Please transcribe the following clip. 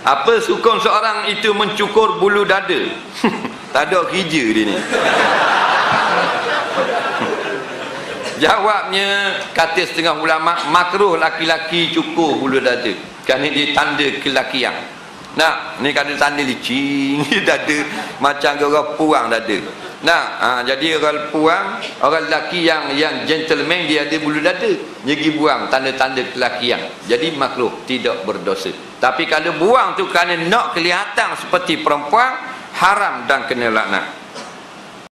Apa hukum seorang itu mencukur bulu dada? Tak ada kerja dia ni. Jawabnya, kata setengah ulama, makruh laki-laki cukur bulu dada kerana dia tanda kelakian. Nah, ni kata tanda licin dada, macam orang puang dada. Nah, jadi orang puang, orang lelaki yang gentleman, dia ada bulu dada, dia pergi buang tanda-tanda kelakian. Jadi makruh, tidak berdosa. Tapi kalau buang tu kerana nak kelihatan seperti perempuan, haram dan kena laknat.